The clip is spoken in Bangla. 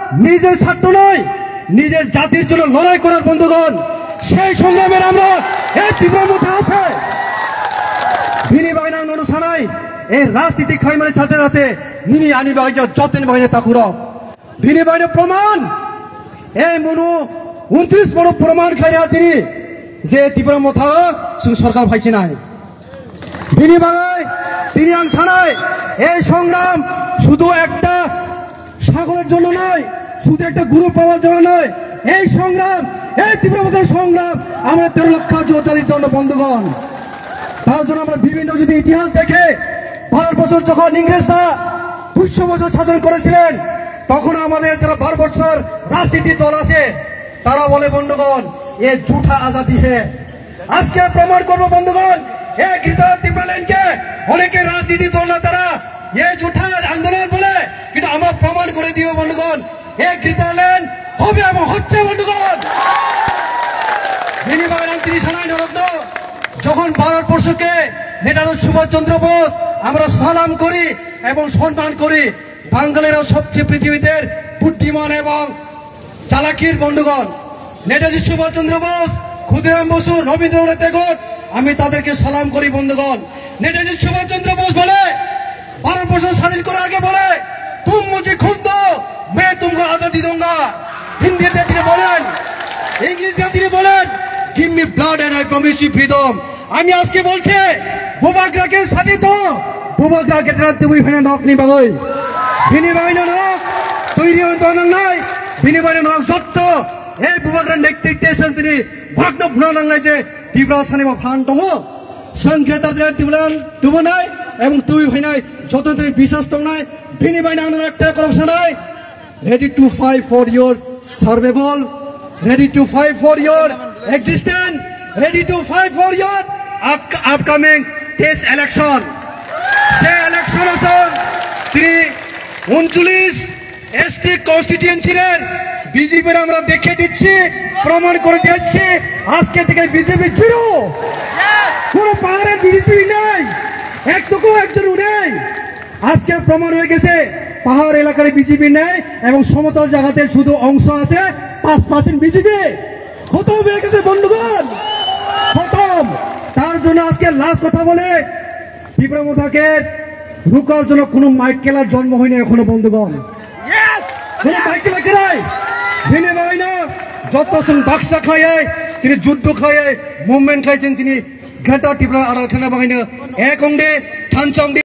নিজের স্বার্থ নয়, নিজের জাতির জন্য লড়াই করার বন্ধুগণ, সেই সংগ্রামের আমরা এই তীব্র মধ্যে আছে। বিনিময় অনুসানাই এই রাজনীতিক খাইমানের সাথে সাথে নিনি আনিবাই যতেন বাইরে তাকুর বিনিময় প্রমাণ এই মনু 29 বড় প্রমাণ খাইয়া তিনি যে তীব্র মথা সরকার ভাইছি নাই বিনিময় তিনি আং সানাই এই সংগ্রাম শুধু একটা সাগরের জন্য নয়, শুধু একটা গ্রুপ পাওয়ার জন্য নয়, এই সংগ্রাম এই তীব্রতার সংগ্রাম আমরা 13 লক্ষ যোদ্ধাদের জন্য বন্ধুগণ। তার জন্য আমরা বিভিন্ন যদি ইতিহাস দেখে ভারতবর্ষ যখন ইংরেজরা 200 বছর শাসন করেছিলেন তখন আমাদের যারা 12 বছর রাজনীতি দল আছে তারা বলে বন্ধুগণ এ ঝুঠা আজাদি হে। আজকে প্রমাণ করবো বন্ধুগণ এই গীতা তীব্রলেনকে অনেকে রাজনীতি দল না তারা এ ঝুঠা আন্দোলন বলে, কিন্তু আমরা প্রমাণ করে দিও বন্ধুগণ এই গীতালেন হবে এবং হচ্ছে বন্ধুগণ। বিনিময় নাম তিনি সানাই নরত্ন যখন ভারতবর্ষকে নেতাজি সুভাষচন্দ্র বোস আমরা সালাম করি এবং সম্মান করি, বাঙালিরা সবচেয়ে পৃথিবীতে বুদ্ধিমান এবং চালাকির বন্ধুগণ নেতাজি সুভাষচন্দ্র বোস, ক্ষুদিরাম বসু, রবীন্দ্রনাথ ঠাকুর, আমি তাদেরকে সালাম করি বন্ধুগণ। নেতাজি সুভাষচন্দ্র বোস বলে ভারতবর্ষ স্বাধীন করার আগে বলে তুম মুঝে খুদ দো मैं तुमको आजादी दूंगा। হিন্দিতে তিনি বলেন, ইংলিশে তিনি বলেন give me blood and I promise you freedom। আমি আজকে বলছি বুবাগ্রাকে সাথে তো বুবাগ্রা গেটরা তুমি ফেনে নক নি বাগই বিনিময় নক তৈরি হন নাই বিনিময় নক যত এই বুবাগ্রা নেতৃত্বের তিনি ভাগ্ন ভুনানাই যে তীব্র সানিমা ফান দङ সংখ্যাতাদের তীব্রান দুবনাই এবং তুই ভাইনাই যত তিনি বিশ্বাস দংনাই বিনিময় নাং একটা করছনাই ready to fight for your survival, ready to fight for your existence, ready to fight for your upcoming this election। সেই ইলেকশন আছে তিনি 39 এসটি কনস্টিটিউয়েন্সির বিজেপির আমরা দেখে দিচ্ছি, প্রমাণ করে দিচ্ছি আজকে থেকে বিজেপি জিরো, কোনো পাহাড়ের বিজেপি নাই, একটুকু একজন নেই। আজকে প্রমাণ হয়ে গেছে পাহাড় এলাকার বিজেপি নেই এবং সমতল জায়গাতে শুধু অংশ আছে 5% বিজেপি খতম হয়ে গেছে বন্ধুগণ, খতম। তার জন্য আজকে লাস্ট কথা বলে তীব্রমতাকে রুকার জন্য কোনো মাইক খেলার জন্ম হয়নি এখনো বন্ধুগণ, কোনো মাইক খেলা খেলাই বিনিময় না যত বাক্সা খায় তিনি যুদ্ধ খায় মুভমেন্ট খাইছেন তিনি ঘাটা তীব্র আড়াল খেলা বাগাইনো এক অঙ্গে থানচং